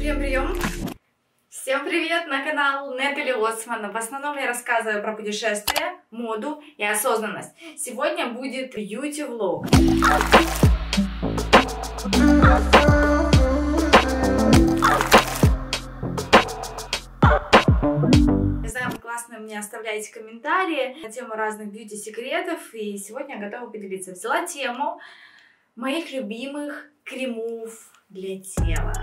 Прием! Всем привет на канал Натали Осман. В основном я рассказываю про путешествия, моду и осознанность. Сегодня будет бьюти-влог. Не знаю, вы классно мне оставляете комментарии на тему разных бьюти-секретов. И сегодня я готова поделиться. Взяла тему моих любимых кремов для тела.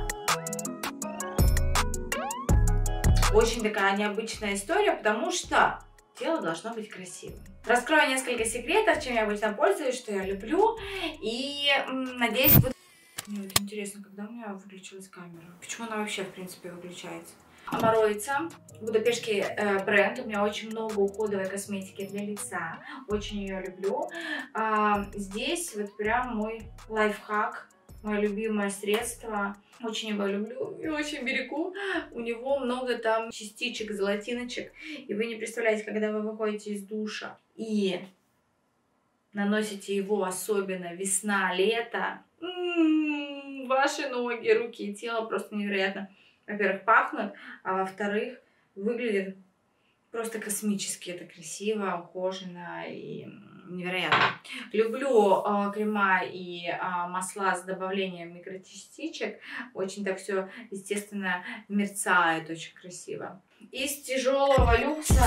Очень такая необычная история, потому что тело должно быть красивым. Раскрою несколько секретов, чем я обычно пользуюсь, что я люблю. И надеюсь, будет... Мне вот интересно, когда у меня выключилась камера? Почему она вообще, в принципе, выключается? Амароица, будапештский бренд. У меня очень много уходовой косметики для лица. Очень ее люблю. Здесь вот прям мой лайфхак. Мое любимое средство. Очень его люблю и очень берегу. У него много там частичек, золотиночек. И вы не представляете, когда вы выходите из душа и наносите его, особенно весна, лето, ваши ноги, руки и тело просто невероятно, во-первых, пахнут, а во-вторых, выглядит просто космически. Это красиво, ухоженно и невероятно. Люблю крема и масла с добавлением микрочастичек. Очень так все, естественно, мерцает, очень красиво. Из тяжелого люкса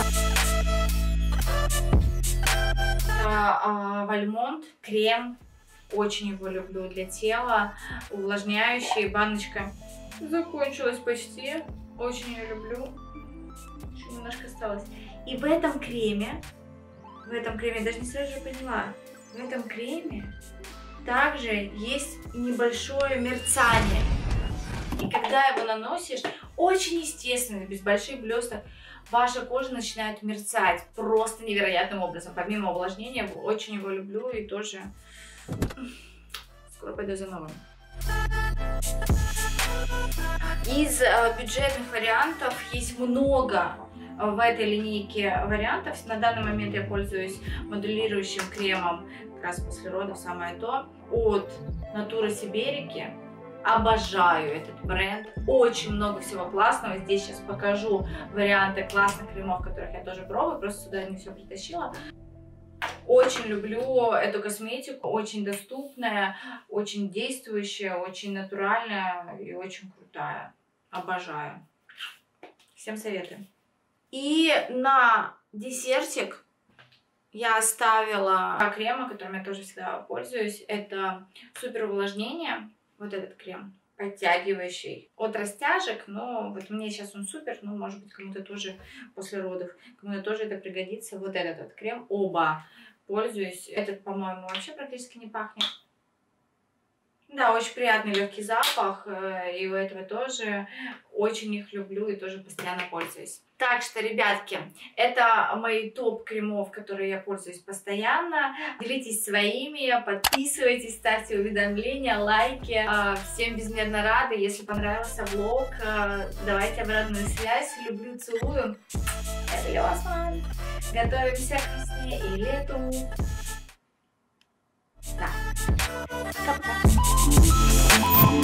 Вальмонт крем. Очень его люблю для тела. Увлажняющий. Баночка закончилась почти. Очень ее люблю. Еще немножко осталось. И в этом креме, даже не сразу же поняла, в этом креме также есть небольшое мерцание. И когда его наносишь, очень естественно, без больших блесток, ваша кожа начинает мерцать просто невероятным образом. Помимо увлажнения, очень его люблю и тоже скоро пойду за новым. Из бюджетных вариантов есть много в этой линейке вариантов. На данный момент я пользуюсь модулирующим кремом, как раз после родов самое то, от Natura Siberica. Обожаю этот бренд. Очень много всего классного. Здесь сейчас покажу варианты классных кремов, которых я тоже пробую. Просто сюда не все притащила. Очень люблю эту косметику. Очень доступная, очень действующая, очень натуральная и очень крутая. Обожаю. Всем советую. И на десертик я оставила крема, которым я тоже всегда пользуюсь. Это супер увлажнение. Вот этот крем, подтягивающий от растяжек. Но вот мне сейчас он супер. Ну, может быть, кому-то тоже после родов. Кому-то тоже это пригодится. Вот этот вот крем. Оба пользуюсь. Этот, по-моему, вообще практически не пахнет. Да, очень приятный легкий запах, и у этого тоже. Очень их люблю и тоже постоянно пользуюсь. Так что, ребятки, это мои топ кремов, которые я пользуюсь постоянно. Делитесь своими, подписывайтесь, ставьте уведомления, лайки. Всем безмерно рада. Если понравился влог, давайте обратную связь. Люблю, целую. Это я Осман. Готовимся к весне и лету. Да. Пока-пока.